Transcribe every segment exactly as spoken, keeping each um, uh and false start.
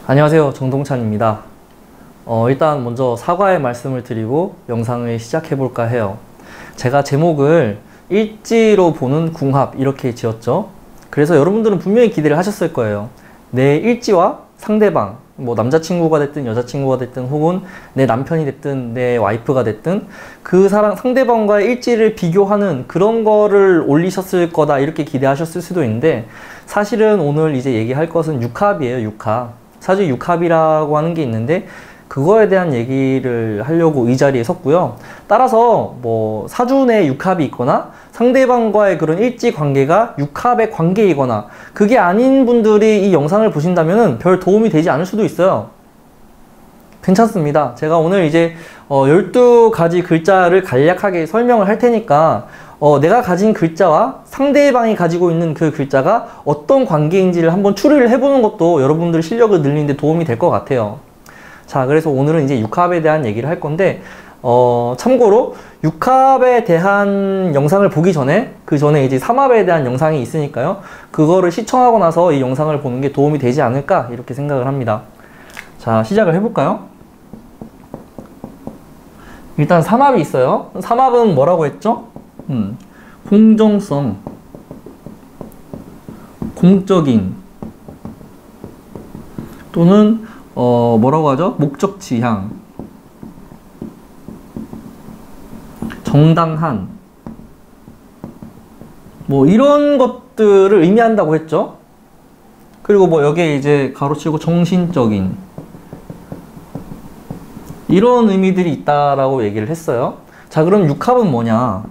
안녕하세요, 정동찬입니다. 어, 일단 먼저 사과의 말씀을 드리고 영상을 시작해 볼까 해요. 제가 제목을 일지로 보는 궁합 이렇게 지었죠. 그래서 여러분들은 분명히 기대를 하셨을 거예요. 내 일지와 상대방, 뭐 남자친구가 됐든 여자친구가 됐든 혹은 내 남편이 됐든 내 와이프가 됐든 그 사람 상대방과의 일지를 비교하는 그런 거를 올리셨을 거다 이렇게 기대하셨을 수도 있는데, 사실은 오늘 이제 얘기할 것은 육합이에요. 육합. 사주 육합이라고 하는 게 있는데 그거에 대한 얘기를 하려고 이 자리에 섰고요. 따라서 뭐 사주 내 육합이 있거나 상대방과의 그런 일지 관계가 육합의 관계이거나 그게 아닌 분들이 이 영상을 보신다면 별 도움이 되지 않을 수도 있어요. 괜찮습니다. 제가 오늘 이제 어 열두 가지 글자를 간략하게 설명을 할 테니까 어 내가 가진 글자와 상대방이 가지고 있는 그 글자가 어떤 관계인지를 한번 추리를 해보는 것도 여러분들 실력을 늘리는 데 도움이 될 것 같아요. 자, 그래서 오늘은 이제 육합에 대한 얘기를 할 건데, 어, 참고로 육합에 대한 영상을 보기 전에 그 전에 이제 삼합에 대한 영상이 있으니까요. 그거를 시청하고 나서 이 영상을 보는 게 도움이 되지 않을까 이렇게 생각을 합니다. 자, 시작을 해볼까요? 일단 삼합이 있어요. 삼합은 뭐라고 했죠? 음, 공정성, 공적인, 또는 어 뭐라고 하죠? 목적 지향, 정당한, 뭐 이런 것들을 의미한다고 했죠. 그리고 뭐 여기에 이제 가로치고 정신적인 이런 의미들이 있다라고 얘기를 했어요. 자, 그럼 육합은 뭐냐?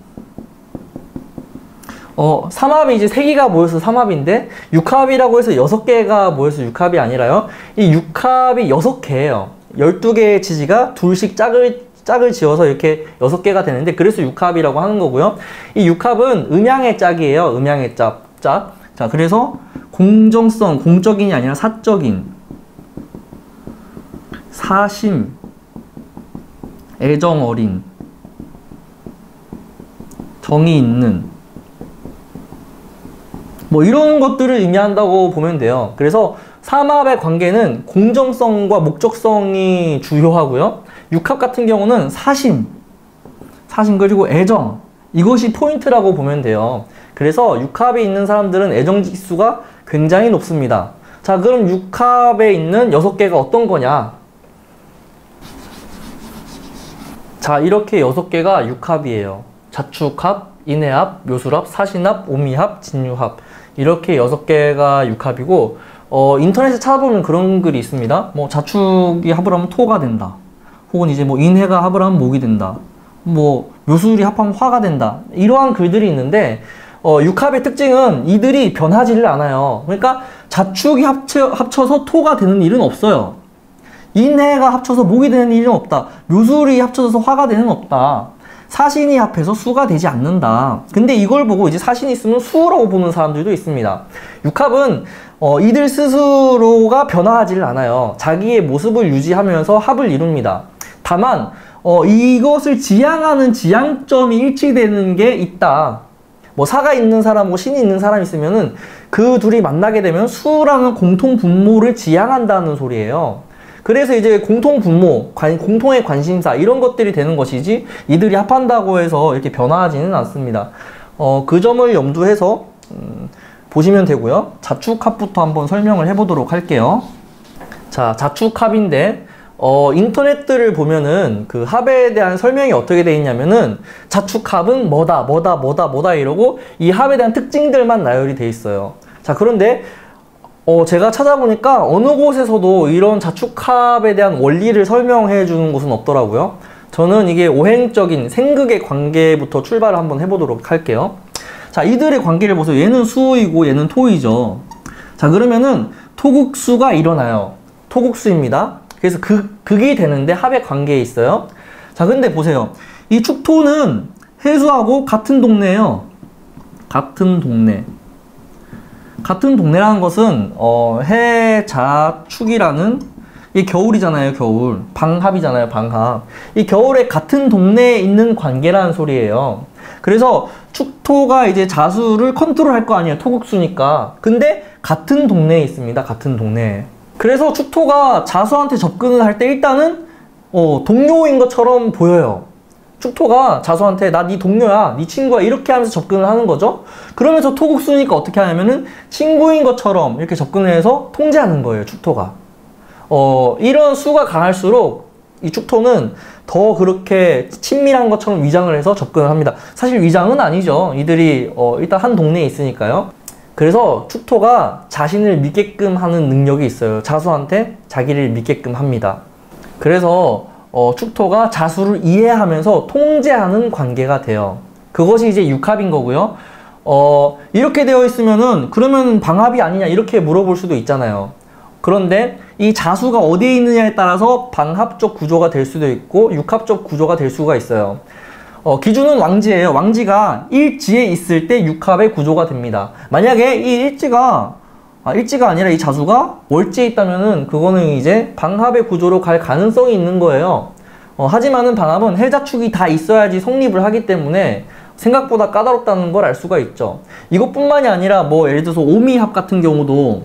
어, 삼합이 이제 세 개가 모여서 삼합인데, 육합이라고 해서 여섯 개가 모여서 육합이 아니라요. 이 육합이 여섯 개예요. 열두 개의 지지가 둘씩 짝을, 짝을 지어서 이렇게 여섯 개가 되는데, 그래서 육합이라고 하는 거고요. 이 육합은 음양의 짝이에요. 음양의 짝, 짝. 자, 그래서 공정성, 공적인이 아니라 사적인, 사심, 애정 어린, 정이 있는, 뭐 이런 것들을 의미한다고 보면 돼요. 그래서 삼합의 관계는 공정성과 목적성이 주요하고요. 육합 같은 경우는 사심, 사심 그리고 애정, 이것이 포인트라고 보면 돼요. 그래서 육합에 있는 사람들은 애정 지수가 굉장히 높습니다. 자, 그럼 육합에 있는 여섯 개가 어떤 거냐? 자, 이렇게 여섯 개가 육합이에요. 자축합, 인해합, 묘술합, 사신합, 오미합, 진유합, 이렇게 여섯 개가 육합이고, 어, 인터넷에 찾아보면 그런 글이 있습니다. 뭐 자축이 합을 하면 토가 된다, 혹은 이제 뭐 인해가 합을 하면 목이 된다, 뭐 묘술이 합하면 화가 된다, 이러한 글들이 있는데, 어, 육합의 특징은 이들이 변하지를 않아요. 그러니까 자축이 합쳐, 합쳐서 토가 되는 일은 없어요. 인해가 합쳐서 목이 되는 일은 없다. 묘술이 합쳐져서 화가 되는 일은 없다. 사신이 합해서 수가 되지 않는다. 근데 이걸 보고 이제 사신이 있으면 수라고 보는 사람들도 있습니다. 육합은 어, 이들 스스로가 변화하지를 않아요. 자기의 모습을 유지하면서 합을 이룹니다. 다만 어, 이것을 지향하는 지향점이 일치되는 게 있다. 뭐 사가 있는 사람하고 신이 있는 사람이 있으면은 그 둘이 만나게 되면 수라는 공통 분모를 지향한다는 소리예요. 그래서 이제 공통 분모, 관, 공통의 관심사 이런 것들이 되는 것이지, 이들이 합한다고 해서 이렇게 변화하지는 않습니다. 어, 그 점을 염두해서 음, 보시면 되고요. 자축합부터 한번 설명을 해보도록 할게요. 자, 자축합인데 어, 인터넷들을 보면은 그 합에 대한 설명이 어떻게 되어 있냐면은 자축합은 뭐다 뭐다 뭐다 뭐다 이러고 이 합에 대한 특징들만 나열이 되어 있어요. 자, 그런데 어, 제가 찾아보니까 어느 곳에서도 이런 자축합에 대한 원리를 설명해 주는 곳은 없더라고요. 저는 이게 오행적인 생극의 관계부터 출발을 한번 해보도록 할게요. 자, 이들의 관계를 보세요. 얘는 수이고 얘는 토이죠. 자, 그러면은 토국수가 일어나요. 토국수입니다. 그래서 극, 극이 되는데 합의 관계에 있어요. 자, 근데 보세요. 이 축토는 해수하고 같은 동네예요. 같은 동네. 같은 동네라는 것은 어, 해, 자, 축이라는, 이 겨울이잖아요. 겨울. 방합이잖아요. 방합. 이 겨울에 같은 동네에 있는 관계라는 소리예요. 그래서 축토가 이제 자수를 컨트롤할 거 아니에요. 토국수니까. 근데 같은 동네에 있습니다. 같은 동네에. 그래서 축토가 자수한테 접근을 할 때 일단은 어, 동료인 것처럼 보여요. 축토가 자수한테 나 네 동료야, 네 친구야 이렇게 하면서 접근을 하는 거죠. 그러면서 토국수니까 어떻게 하냐면은 친구인 것처럼 이렇게 접근을 해서 통제하는 거예요, 축토가. 어, 이런 수가 강할수록 이 축토는 더 그렇게 친밀한 것처럼 위장을 해서 접근을 합니다. 사실 위장은 아니죠. 이들이 어, 일단 한 동네에 있으니까요. 그래서 축토가 자신을 믿게끔 하는 능력이 있어요. 자수한테 자기를 믿게끔 합니다. 그래서 어, 축토가 자수를 이해하면서 통제하는 관계가 돼요. 그것이 이제 육합인 거고요. 어, 이렇게 되어 있으면은 그러면 방합이 아니냐 이렇게 물어볼 수도 있잖아요. 그런데 이 자수가 어디에 있느냐에 따라서 방합적 구조가 될 수도 있고 육합적 구조가 될 수가 있어요. 어, 기준은 왕지예요. 왕지가 일지에 있을 때 육합의 구조가 됩니다. 만약에 이 일지가 아, 일지가 아니라 이 자수가 월지에 있다면은 그거는 이제 방합의 구조로 갈 가능성이 있는 거예요. 어, 하지만은 방합은 해자축이 다 있어야지 성립을 하기 때문에 생각보다 까다롭다는 걸 알 수가 있죠. 이것뿐만이 아니라 뭐 예를 들어서 오미합 같은 경우도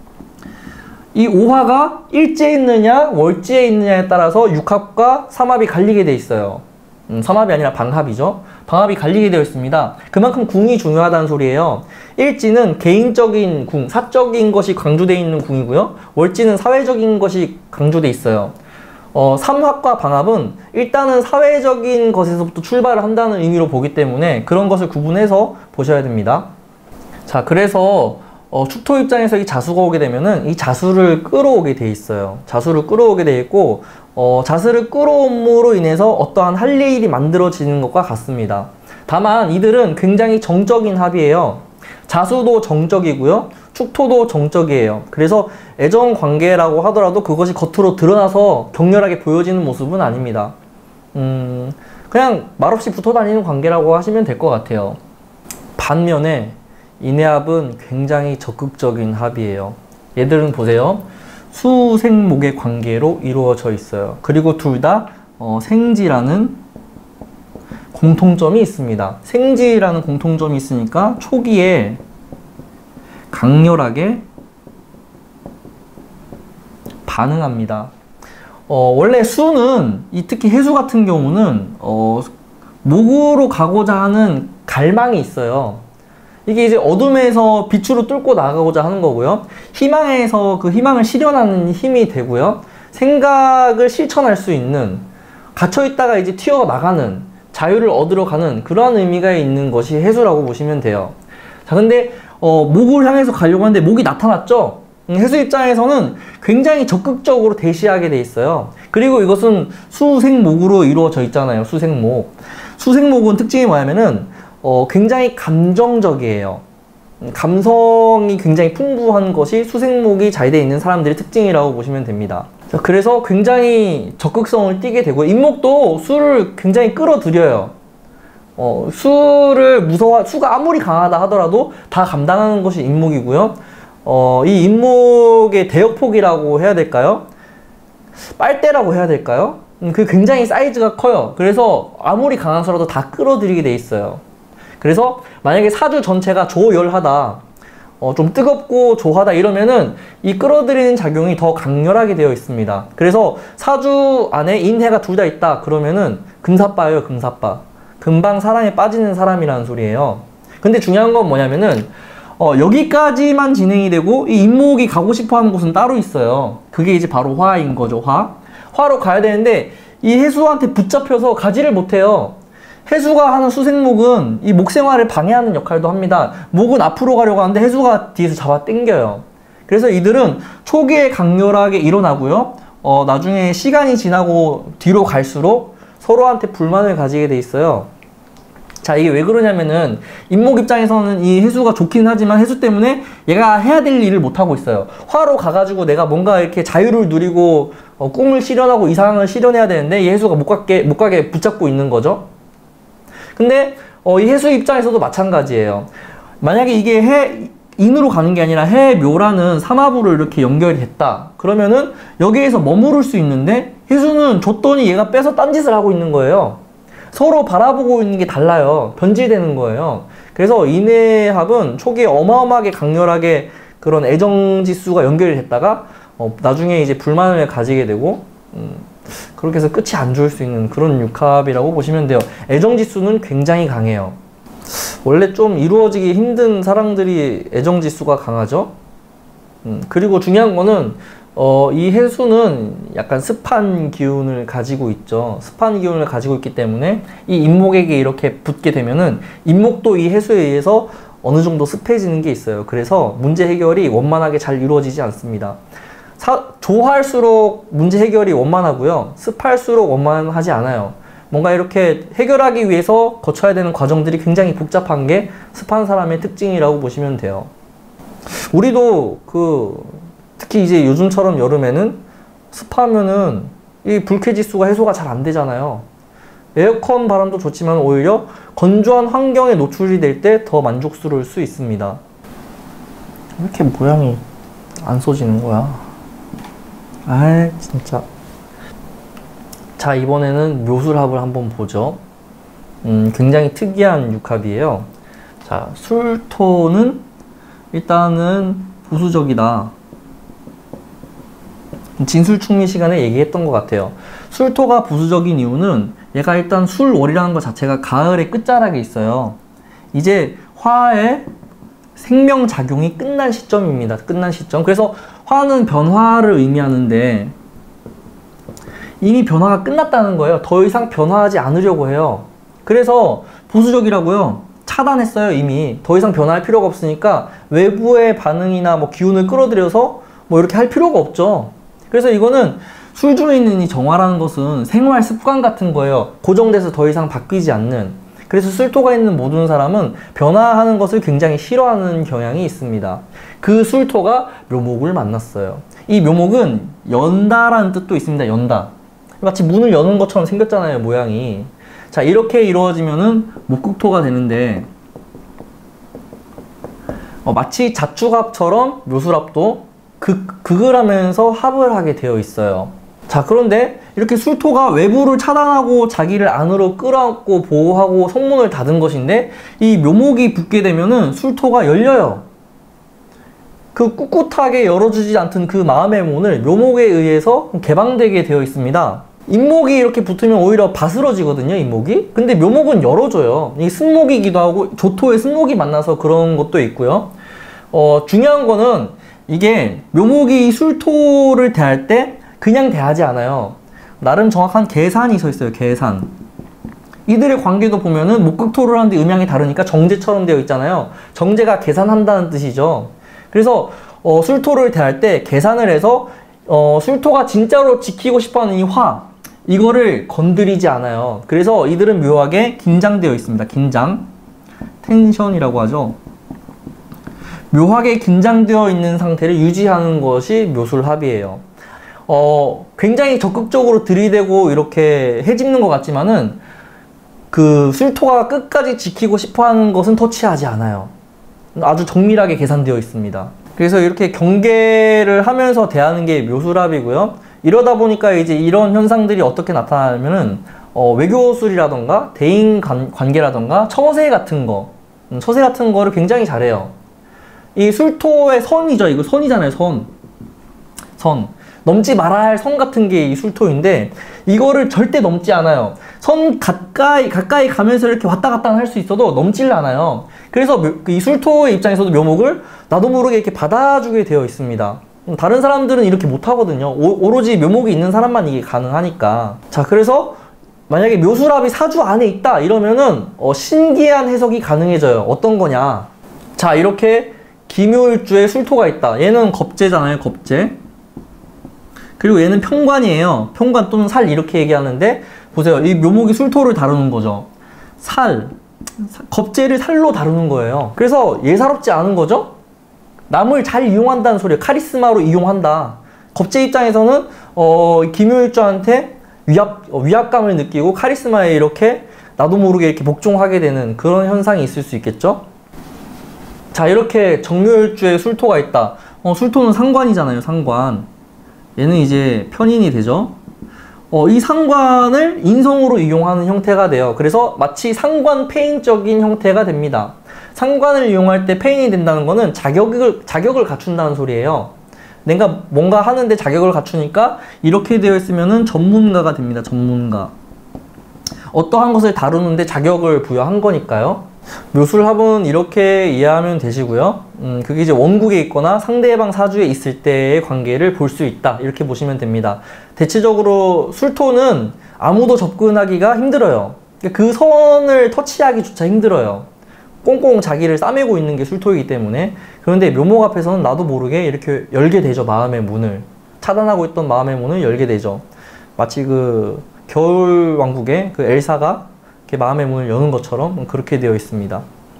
이 오화가 일지에 있느냐 월지에 있느냐에 따라서 육합과 삼합이 갈리게 돼 있어요. 음, 삼합이 아니라 방합이죠. 방합이 갈리게 되어 있습니다. 그만큼 궁이 중요하다는 소리예요. 일지는 개인적인 궁, 사적인 것이 강조되어 있는 궁이고요. 월지는 사회적인 것이 강조되어 있어요. 어, 삼합과 방합은 일단은 사회적인 것에서부터 출발을 한다는 의미로 보기 때문에 그런 것을 구분해서 보셔야 됩니다. 자, 그래서 어, 축토 입장에서 이 자수가 오게 되면은 이 자수를 끌어오게 돼 있어요. 자수를 끌어오게 돼 있고 어, 자수를 끌어옴으로 인해서 어떠한 할 일이 만들어지는 것과 같습니다. 다만 이들은 굉장히 정적인 합이에요. 자수도 정적이고요. 축토도 정적이에요. 그래서 애정 관계라고 하더라도 그것이 겉으로 드러나서 격렬하게 보여지는 모습은 아닙니다. 음, 그냥 말없이 붙어 다니는 관계라고 하시면 될 것 같아요. 반면에 인해합은 굉장히 적극적인 합이에요. 얘들은 보세요. 수생목의 관계로 이루어져 있어요. 그리고 둘 다 어, 생지라는 공통점이 있습니다. 생지라는 공통점이 있으니까 초기에 강렬하게 반응합니다. 어, 원래 수는, 이 특히 해수 같은 경우는 어, 목으로 가고자 하는 갈망이 있어요. 이게 이제 어둠에서 빛으로 뚫고 나가고자 하는 거고요. 희망에서 그 희망을 실현하는 힘이 되고요. 생각을 실천할 수 있는, 갇혀있다가 이제 튀어나가는, 자유를 얻으러 가는 그러한 의미가 있는 것이 해수라고 보시면 돼요. 자, 근데 어, 목을 향해서 가려고 하는데 목이 나타났죠? 해수 입장에서는 굉장히 적극적으로 대시하게 돼 있어요. 그리고 이것은 수생목으로 이루어져 있잖아요. 수생목. 수생목은 특징이 뭐냐면은 어, 굉장히 감정적이에요. 감성이 굉장히 풍부한 것이 수생목이 잘 돼 있는 사람들의 특징이라고 보시면 됩니다. 자, 그래서 굉장히 적극성을 띠게 되고 인목도 수를 굉장히 끌어들여요. 어, 수를 무서워, 수가 아무리 강하다 하더라도 다 감당하는 것이 인목이고요. 어, 이 인목의 대역폭이라고 해야 될까요? 빨대라고 해야 될까요? 음, 그 굉장히 사이즈가 커요. 그래서 아무리 강한 수라도 다 끌어들이게 돼 있어요. 그래서 만약에 사주 전체가 조열하다, 어, 좀 뜨겁고 조하다 이러면은 이 끌어들이는 작용이 더 강렬하게 되어 있습니다. 그래서 사주 안에 인해가 둘 다 있다 그러면은 금사빠예요. 금사빠. 금방 사랑에 빠지는 사람이라는 소리예요. 근데 중요한 건 뭐냐면은 어, 여기까지만 진행이 되고 이 인목이 가고 싶어 하는 곳은 따로 있어요. 그게 이제 바로 화인 거죠. 화. 화로 가야 되는데 이 해수한테 붙잡혀서 가지를 못해요. 해수가 하는 수생목은 이 목생활을 방해하는 역할도 합니다. 목은 앞으로 가려고 하는데 해수가 뒤에서 잡아 당겨요. 그래서 이들은 초기에 강렬하게 일어나고요. 어, 나중에 시간이 지나고 뒤로 갈수록 서로한테 불만을 가지게 돼 있어요. 자, 이게 왜 그러냐면은 인목 입장에서는 이 해수가 좋긴 하지만 해수 때문에 얘가 해야 될 일을 못하고 있어요. 화로 가가지고 내가 뭔가 이렇게 자유를 누리고 어, 꿈을 실현하고 이상을 실현해야 되는데 이 해수가 못 가게, 못 가게 붙잡고 있는 거죠. 근데 어, 이 해수 입장에서도 마찬가지예요. 만약에 이게 해, 인으로 가는 게 아니라 해묘라는 삼합으로 이렇게 연결이 됐다. 그러면은 여기에서 머무를 수 있는데 해수는 줬더니 얘가 빼서 딴짓을 하고 있는 거예요. 서로 바라보고 있는 게 달라요. 변질되는 거예요. 그래서 인해합은 초기에 어마어마하게 강렬하게 그런 애정지수가 연결이 됐다가 어, 나중에 이제 불만을 가지게 되고 음, 그렇게 해서 끝이 안 좋을 수 있는 그런 육합이라고 보시면 돼요. 애정지수는 굉장히 강해요. 원래 좀 이루어지기 힘든 사랑들이 애정지수가 강하죠. 음, 그리고 중요한 거는 어, 이 해수는 약간 습한 기운을 가지고 있죠. 습한 기운을 가지고 있기 때문에 이 인목에게 이렇게 붙게 되면은 인목도 이 해수에 의해서 어느 정도 습해지는 게 있어요. 그래서 문제 해결이 원만하게 잘 이루어지지 않습니다. 사, 조할수록 문제 해결이 원만하고요. 습할수록 원만하지 않아요. 뭔가 이렇게 해결하기 위해서 거쳐야 되는 과정들이 굉장히 복잡한 게 습한 사람의 특징이라고 보시면 돼요. 우리도 그 특히 이제 요즘처럼 여름에는 습하면은 이 불쾌지수가 해소가 잘 안 되잖아요. 에어컨 바람도 좋지만 오히려 건조한 환경에 노출이 될 때 더 만족스러울 수 있습니다. 왜 이렇게 모양이 안 써지는 거야? 아이 진짜. 자, 이번에는 묘술합을 한번 보죠. 음, 굉장히 특이한 육합이에요. 자, 술토는 일단은 보수적이다. 진술충미 시간에 얘기했던 것 같아요. 술토가 보수적인 이유는 얘가 일단 술월이라는 것 자체가 가을의 끝자락에 있어요. 이제 화의 생명작용이 끝난 시점입니다. 끝난 시점. 그래서 화는 변화를 의미하는데 이미 변화가 끝났다는 거예요. 더 이상 변화하지 않으려고 해요. 그래서 보수적이라고요. 차단했어요. 이미 더 이상 변화할 필요가 없으니까 외부의 반응이나 뭐 기운을 끌어들여서 뭐 이렇게 할 필요가 없죠. 그래서 이거는 술주에 있는 이 정화라는 것은 생활 습관 같은 거예요. 고정돼서 더 이상 바뀌지 않는. 그래서 술토가 있는 모든 사람은 변화하는 것을 굉장히 싫어하는 경향이 있습니다. 그 술토가 묘목을 만났어요. 이 묘목은 연다라는 뜻도 있습니다. 연다. 마치 문을 여는 것처럼 생겼잖아요. 모양이. 자, 이렇게 이루어지면은 목국토가 되는데 어, 마치 자축합처럼 묘술합도 극, 극을 하면서 합을 하게 되어 있어요. 자, 그런데 이렇게 술토가 외부를 차단하고 자기를 안으로 끌어안고 보호하고 성문을 닫은 것인데 이 묘목이 붙게 되면은 술토가 열려요. 그 꿋꿋하게 열어주지 않던 그 마음의 문을 묘목에 의해서 개방되게 되어 있습니다. 인목이 이렇게 붙으면 오히려 바스러지거든요, 인목이. 근데 묘목은 열어줘요. 이게 승목이기도 하고 조토의 승목이 만나서 그런 것도 있고요. 어, 중요한 거는 이게 묘목이 술토를 대할 때 그냥 대하지 않아요. 나름 정확한 계산이 서 있어요. 계산. 이들의 관계도 보면은 목극토를 하는데 음양이 다르니까 정제처럼 되어 있잖아요. 정제가 계산한다는 뜻이죠. 그래서 어, 술토를 대할 때 계산을 해서 어, 술토가 진짜로 지키고 싶어하는 이 화, 이거를 건드리지 않아요. 그래서 이들은 묘하게 긴장되어 있습니다. 긴장. 텐션이라고 하죠. 묘하게 긴장되어 있는 상태를 유지하는 것이 묘술합이에요. 어, 굉장히 적극적으로 들이대고 이렇게 해집는 것 같지만은 그 술토가 끝까지 지키고 싶어 하는 것은 터치하지 않아요. 아주 정밀하게 계산되어 있습니다. 그래서 이렇게 경계를 하면서 대하는 게 묘술합이고요. 이러다 보니까 이제 이런 현상들이 어떻게 나타나냐면은 어, 외교술이라던가 대인 관, 관계라던가 처세 같은 거, 음, 처세 같은 거를 굉장히 잘해요. 이 술토의 선이죠. 이거 선이잖아요. 선. 선. 넘지 말아야 할 선 같은 게 이 술토인데 이거를 절대 넘지 않아요. 선 가까이 가까이 가면서 이렇게 왔다 갔다 할 수 있어도 넘질 않아요. 그래서 이 술토의 입장에서도 묘목을 나도 모르게 이렇게 받아주게 되어 있습니다. 다른 사람들은 이렇게 못하거든요. 오, 오로지 묘목이 있는 사람만 이게 가능하니까. 자, 그래서 만약에 묘술합이 사주 안에 있다 이러면은 어, 신기한 해석이 가능해져요. 어떤 거냐. 자, 이렇게 기묘일주에 술토가 있다. 얘는 겁재잖아요. 겁재. 그리고 얘는 평관이에요. 평관 또는 살 이렇게 얘기하는데 보세요. 이 묘목이 술토를 다루는 거죠. 살. 겁재를 살로 다루는 거예요. 그래서 예사롭지 않은 거죠? 남을 잘 이용한다는 소리예요. 카리스마로 이용한다. 겁재 입장에서는 어, 기묘일주한테 위압, 어, 위압감을 느끼고 카리스마에 이렇게 나도 모르게 이렇게 복종하게 되는 그런 현상이 있을 수 있겠죠? 자, 이렇게 정묘일주에 술토가 있다. 어, 술토는 상관이잖아요. 상관. 얘는 이제 편인이 되죠. 어, 이 상관을 인성으로 이용하는 형태가 돼요. 그래서 마치 상관 폐인적인 형태가 됩니다. 상관을 이용할 때 폐인이 된다는 거는 자격을, 자격을 갖춘다는 소리예요. 내가 뭔가 하는데 자격을 갖추니까 이렇게 되어 있으면은 전문가가 됩니다. 전문가. 어떠한 것을 다루는데 자격을 부여한 거니까요. 묘술합은 이렇게 이해하면 되시고요. 음, 그게 이제 원국에 있거나 상대방 사주에 있을 때의 관계를 볼 수 있다. 이렇게 보시면 됩니다. 대체적으로 술토는 아무도 접근하기가 힘들어요. 그 선을 터치하기조차 힘들어요. 꽁꽁 자기를 싸매고 있는 게 술토이기 때문에. 그런데 묘목 앞에서는 나도 모르게 이렇게 열게 되죠. 마음의 문을. 차단하고 있던 마음의 문을 열게 되죠. 마치 그 겨울왕국의 그 엘사가 이렇게 마음의 문을 여는 것처럼 그렇게 되어 있습니다.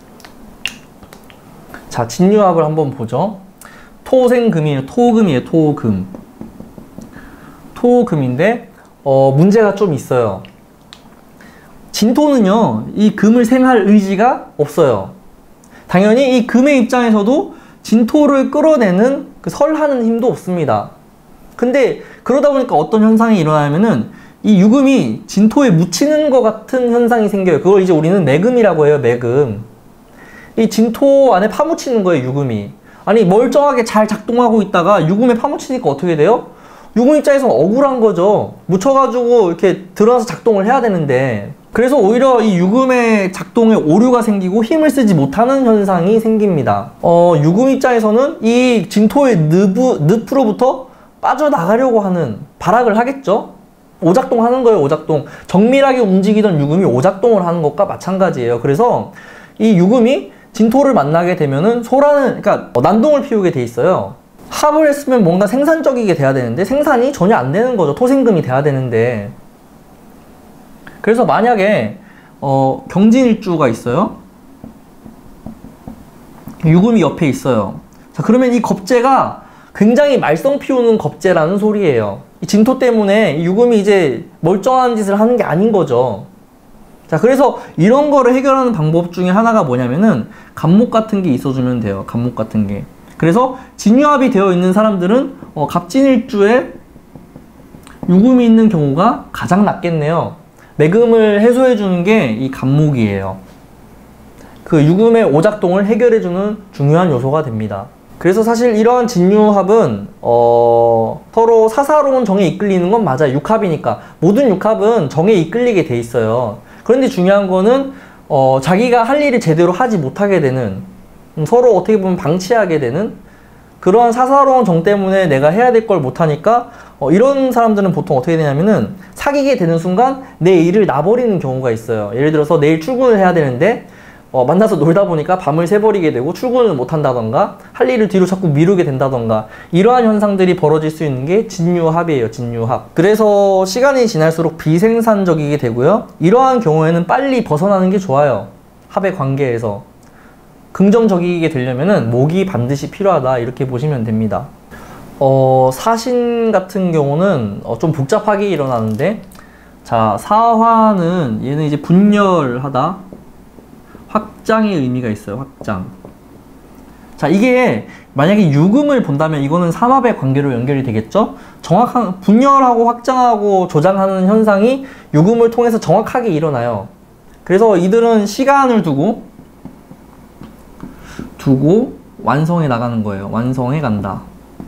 자, 진유합을 한번 보죠. 토생금이에요. 토금이에요. 토금. 토금인데 어, 문제가 좀 있어요. 진토는요, 이 금을 생할 의지가 없어요. 당연히 이 금의 입장에서도 진토를 끌어내는 그 설하는 힘도 없습니다. 근데 그러다 보니까 어떤 현상이 일어나면은 이 유금이 진토에 묻히는 것 같은 현상이 생겨요. 그걸 이제 우리는 매금이라고 해요. 매금. 이 진토 안에 파묻히는 거예요. 유금이. 아니 멀쩡하게 잘 작동하고 있다가 유금에 파묻히니까 어떻게 돼요? 유금 입장에서는 억울한 거죠. 묻혀가지고 이렇게 들어가서 작동을 해야 되는데, 그래서 오히려 이 유금의 작동에 오류가 생기고 힘을 쓰지 못하는 현상이 생깁니다. 어, 유금 입장에서는 이 진토의 늪, 늪으로부터 빠져나가려고 하는 발악을 하겠죠. 오작동 하는 거예요. 오작동. 정밀하게 움직이던 유금이 오작동을 하는 것과 마찬가지예요. 그래서 이 유금이 진토를 만나게 되면은 소라는, 그러니까 난동을 피우게 돼 있어요. 합을 했으면 뭔가 생산적이게 돼야 되는데 생산이 전혀 안 되는 거죠. 토생금이 돼야 되는데. 그래서 만약에 어, 경진일주가 있어요. 유금이 옆에 있어요. 자, 그러면 이 겁재가 굉장히 말썽 피우는 겁재라는 소리예요. 이 진토 때문에 유금이 이제 멀쩡한 짓을 하는 게 아닌 거죠. 자, 그래서 이런 거를 해결하는 방법 중에 하나가 뭐냐면은 갑목 같은 게 있어주면 돼요. 갑목 같은 게. 그래서 진유합이 되어 있는 사람들은 어, 갑진일주에 유금이 있는 경우가 가장 낫겠네요. 매금을 해소해주는 게 이 갑목이에요. 그 유금의 오작동을 해결해주는 중요한 요소가 됩니다. 그래서 사실 이러한 진유합은 어, 서로 사사로운 정에 이끌리는 건 맞아요. 육합이니까. 모든 육합은 정에 이끌리게 돼 있어요. 그런데 중요한 거는 어, 자기가 할 일을 제대로 하지 못하게 되는, 음, 서로 어떻게 보면 방치하게 되는 그러한 사사로운 정 때문에 내가 해야 될 걸 못하니까 어, 이런 사람들은 보통 어떻게 되냐면은 사귀게 되는 순간 내 일을 놔버리는 경우가 있어요. 예를 들어서 내일 출근을 해야 되는데 어, 만나서 놀다 보니까 밤을 새버리게 되고 출근을 못한다던가 할 일을 뒤로 자꾸 미루게 된다던가 이러한 현상들이 벌어질 수 있는 게 진유합이에요. 진유합. 그래서 시간이 지날수록 비생산적이게 되고요. 이러한 경우에는 빨리 벗어나는 게 좋아요. 합의 관계에서. 긍정적이게 되려면은 목이 반드시 필요하다 이렇게 보시면 됩니다. 어, 사신 같은 경우는 어, 좀 복잡하게 일어나는데, 자, 사화는 얘는 이제 분열하다, 확장의 의미가 있어요. 확장. 자, 이게 만약에 유금을 본다면 이거는 삼합의 관계로 연결이 되겠죠. 정확한 분열하고 확장하고 조장하는 현상이 유금을 통해서 정확하게 일어나요. 그래서 이들은 시간을 두고 두고 완성해 나가는 거예요. 완성해 간다.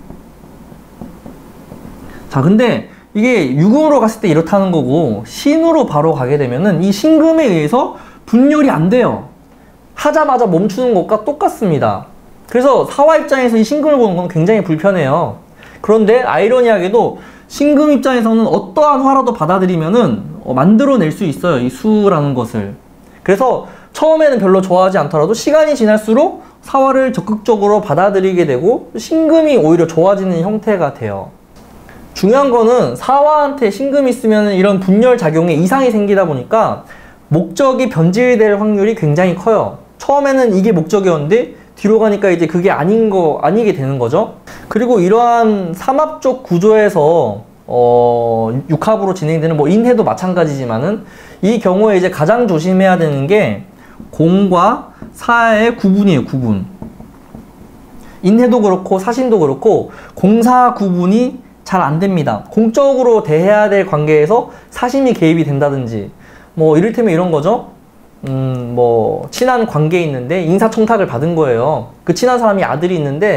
자, 근데 이게 유금으로 갔을 때 이렇다는 거고 신으로 바로 가게 되면은 이 신금에 의해서 분열이 안 돼요. 하자마자 멈추는 것과 똑같습니다. 그래서 사화 입장에서 이 신금을 보는 건 굉장히 불편해요. 그런데 아이러니하게도 신금 입장에서는 어떠한 화라도 받아들이면은 어, 만들어낼 수 있어요. 이 수라는 것을. 그래서 처음에는 별로 좋아하지 않더라도 시간이 지날수록 사화를 적극적으로 받아들이게 되고 신금이 오히려 좋아지는 형태가 돼요. 중요한 거는 사화한테 신금이 있으면 이런 분열 작용에 이상이 생기다 보니까 목적이 변질될 확률이 굉장히 커요. 처음에는 이게 목적이었는데 뒤로 가니까 이제 그게 아닌 거, 아니게 되는 거죠. 그리고 이러한 삼합적 구조에서 어, 육합으로 진행되는 뭐 인해도 마찬가지지만은 이 경우에 이제 가장 조심해야 되는 게 공과 사의 구분이에요. 구분. 인해도 그렇고 사신도 그렇고 공사 구분이 잘 안 됩니다. 공적으로 대해야 될 관계에서 사심이 개입이 된다든지 뭐 이를테면 이런 거죠. 음, 뭐 친한 관계에 있는데 인사청탁을 받은 거예요. 그 친한 사람이 아들이 있는데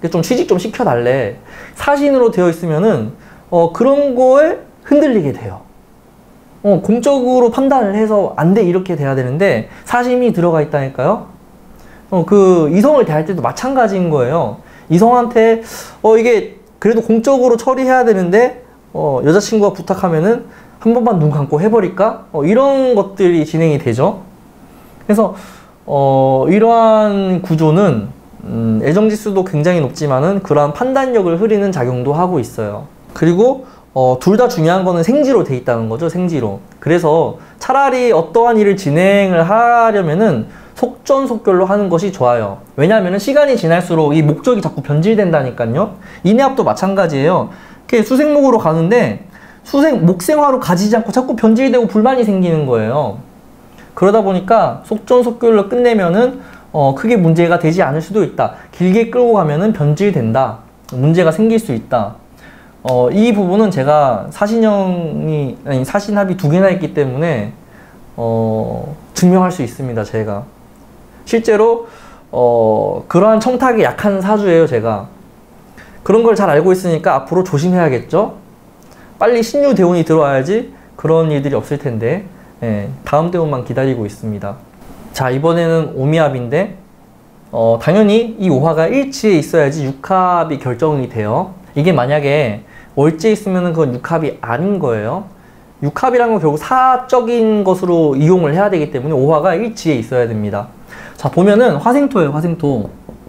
좀 취직 좀 시켜달래. 사신으로 되어 있으면은 어, 그런 거에 흔들리게 돼요. 어, 공적으로 판단을 해서 안 돼 이렇게 돼야 되는데 사심이 들어가 있다니까요. 어, 그 이성을 대할 때도 마찬가지인 거예요. 이성한테 어, 이게 그래도 공적으로 처리해야 되는데 어, 여자친구가 부탁하면은 한 번만 눈 감고 해버릴까? 어, 이런 것들이 진행이 되죠. 그래서 어, 이러한 구조는 음, 애정지수도 굉장히 높지만은 그러한 판단력을 흐리는 작용도 하고 있어요. 그리고 어, 둘 다 중요한 거는 생지로 돼 있다는 거죠. 생지로. 그래서 차라리 어떠한 일을 진행을 하려면은 속전속결로 하는 것이 좋아요. 왜냐하면 시간이 지날수록 이 목적이 자꾸 변질된다니까요. 인해합도 마찬가지예요. 이렇게 수생목으로 가는데 수생, 목생화로 가지지 않고 자꾸 변질되고 불만이 생기는 거예요. 그러다 보니까 속전속결로 끝내면은 어, 크게 문제가 되지 않을 수도 있다. 길게 끌고 가면은 변질된다. 문제가 생길 수 있다. 어, 이 부분은 제가 사신형이, 아니, 사신합이 두 개나 있기 때문에, 어, 증명할 수 있습니다, 제가. 실제로, 어, 그러한 청탁에 약한 사주예요, 제가. 그런 걸 잘 알고 있으니까 앞으로 조심해야겠죠? 빨리 신유 대운이 들어와야지 그런 일들이 없을 텐데, 예, 다음 대운만 기다리고 있습니다. 자, 이번에는 오미합인데, 어, 당연히 이 오화가 일지에 있어야지 육합이 결정이 돼요. 이게 만약에 월지에 있으면 그건 육합이 아닌 거예요. 육합이라는 건 결국 사적인 것으로 이용을 해야 되기 때문에 오화가 일지에 있어야 됩니다. 자, 보면은 화생토예요, 화생토.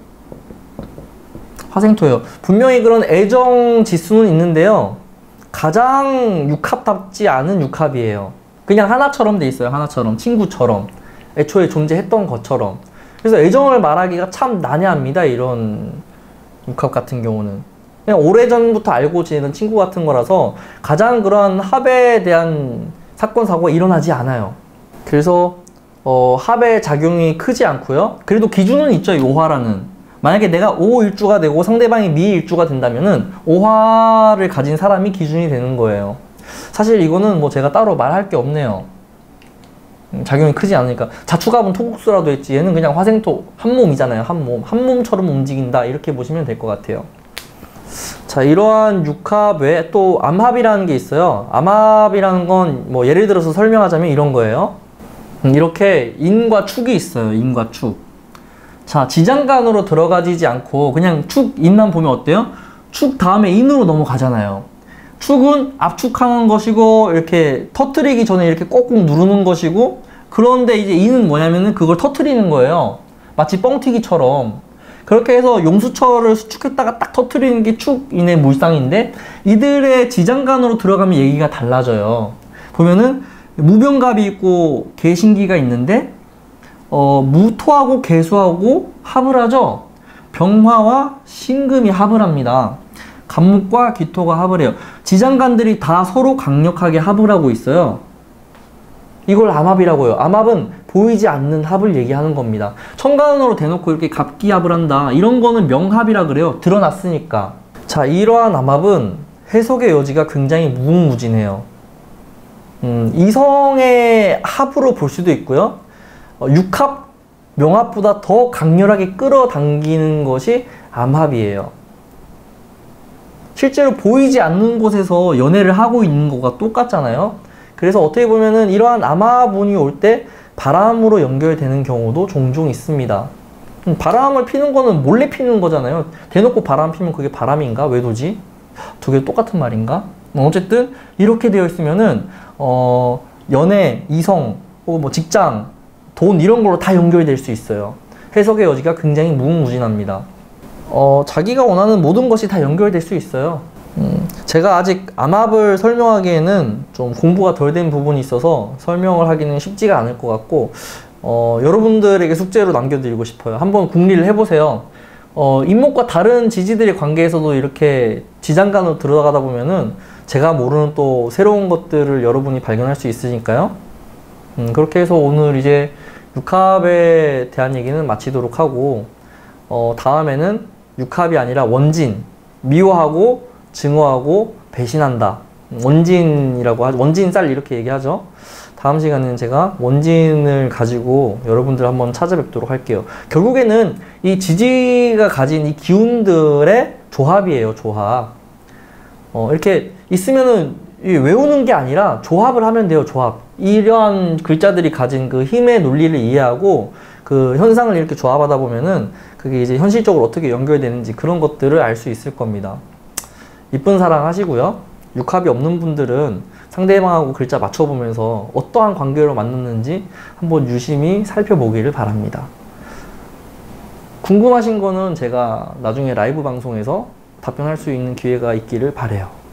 화생토예요. 분명히 그런 애정 지수는 있는데요. 가장 육합답지 않은 육합이에요. 그냥 하나처럼 돼 있어요, 하나처럼. 친구처럼. 애초에 존재했던 것처럼. 그래서 애정을 말하기가 참 난해합니다, 이런 육합 같은 경우는. 그냥 오래전부터 알고 지내는 친구 같은 거라서 가장 그런 합에 대한 사건, 사고가 일어나지 않아요. 그래서 어, 합의 작용이 크지 않고요. 그래도 기준은 있죠, 이 오화라는. 만약에 내가 오일주가 되고 상대방이 미일주가 된다면은 오화를 가진 사람이 기준이 되는 거예요. 사실 이거는 뭐 제가 따로 말할 게 없네요. 작용이 크지 않으니까. 자축합은 토국수라도 했지 얘는 그냥 화생토 한 몸이잖아요. 한 몸. 한 몸처럼 움직인다 이렇게 보시면 될 것 같아요. 자, 이러한 육합 외에 또 암합이라는 게 있어요. 암합이라는 건 뭐 예를 들어서 설명하자면 이런 거예요. 이렇게 인과 축이 있어요. 인과 축. 자, 지장간으로 들어가지지 않고 그냥 축, 인만 보면 어때요? 축 다음에 인으로 넘어가잖아요. 축은 압축하는 것이고 이렇게 터트리기 전에 이렇게 꼭꼭 누르는 것이고, 그런데 이제 인은 뭐냐면은 그걸 터트리는 거예요. 마치 뻥튀기처럼. 그렇게 해서 용수철을 수축했다가 딱 터트리는 게 축인의 물상인데, 이들의 지장간으로 들어가면 얘기가 달라져요. 보면은 무병갑이 있고 개신기가 있는데 어, 무토하고 개수하고 합을 하죠. 병화와 신금이 합을 합니다. 간목과 기토가 합을 해요. 지장간들이 다 서로 강력하게 합을 하고 있어요. 이걸 암합이라고 해요. 암합은 보이지 않는 합을 얘기하는 겁니다. 천간으로 대놓고 이렇게 갑기합을 한다. 이런 거는 명합이라 그래요. 드러났으니까. 자, 이러한 암합은 해석의 여지가 굉장히 무궁무진해요. 음, 이성의 합으로 볼 수도 있고요. 어, 육합, 명합보다 더 강렬하게 끌어당기는 것이 암합이에요. 실제로 보이지 않는 곳에서 연애를 하고 있는 것과 똑같잖아요. 그래서 어떻게 보면은 이러한 암합운이 올 때 바람으로 연결되는 경우도 종종 있습니다. 음, 바람을 피는 거는 몰래 피는 거잖아요. 대놓고 바람 피면 그게 바람인가? 외도지? 두 개 똑같은 말인가? 어쨌든 이렇게 되어 있으면은 어, 연애, 이성, 뭐 직장, 돈 이런 걸로 다 연결될 수 있어요. 해석의 여지가 굉장히 무궁무진합니다. 어, 자기가 원하는 모든 것이 다 연결될 수 있어요. 음, 제가 아직 암합을 설명하기에는 좀 공부가 덜 된 부분이 있어서 설명을 하기는 쉽지가 않을 것 같고, 어, 여러분들에게 숙제로 남겨드리고 싶어요. 한번 궁리를 해보세요. 어, 인목과 다른 지지들의 관계에서도 이렇게 지장간으로 들어가다 보면은 제가 모르는 또 새로운 것들을 여러분이 발견할 수 있으니까요. 음, 그렇게 해서 오늘 이제 육합에 대한 얘기는 마치도록 하고, 어, 다음에는 육합이 아니라 원진, 미워하고 증오하고 배신한다. 원진이라고 하죠. 원진쌀 이렇게 얘기하죠. 다음 시간에는 제가 원진을 가지고 여러분들 한번 찾아뵙도록 할게요. 결국에는 이 지지가 가진 이 기운들의 조합이에요, 조합. 어, 이렇게 있으면은 외우는 게 아니라 조합을 하면 돼요, 조합. 이러한 글자들이 가진 그 힘의 논리를 이해하고 그 현상을 이렇게 조합하다 보면은 그게 이제 현실적으로 어떻게 연결되는지 그런 것들을 알 수 있을 겁니다. 이쁜 사랑 하시고요. 육합이 없는 분들은 상대방하고 글자 맞춰보면서 어떠한 관계로 만났는지 한번 유심히 살펴보기를 바랍니다. 궁금하신 거는 제가 나중에 라이브 방송에서 답변할 수 있는 기회가 있기를 바라요.